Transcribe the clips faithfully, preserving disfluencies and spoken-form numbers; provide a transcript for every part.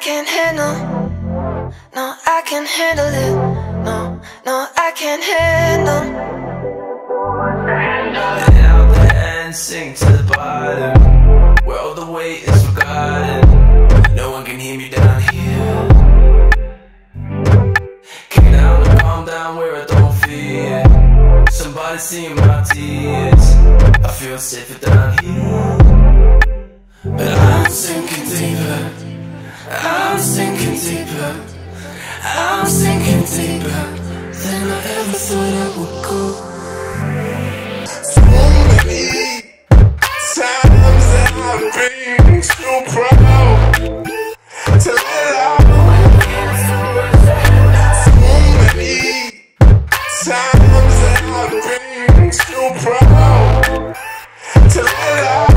can't handle. No, I can't handle it. No, no, I can't handle. And out the end, sink to the bottom, where all the weight is forgotten. No one can hear me down here. Kick down and calm down where I don't fear. Somebody seeing my tears. I feel safer down here. But I'm sinking deeper. I'm sinking deeper. I'm sinking deeper than I ever thought I would go. So many times that I've been too proud to let out. So many times that I've been too proud to let out.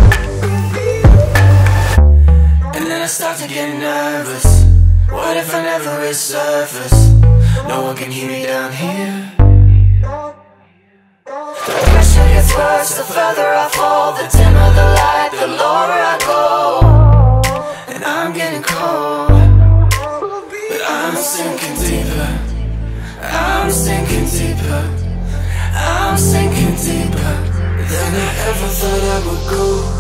And then I start to get nervous. What if I never resurface? No one can hear me down here. The pressure gets worse, the further I fall, the dimmer the light, the lower I go. And I'm getting cold, but I'm sinking deeper. I'm sinking deeper. I'm sinking deeper than I ever thought I would go.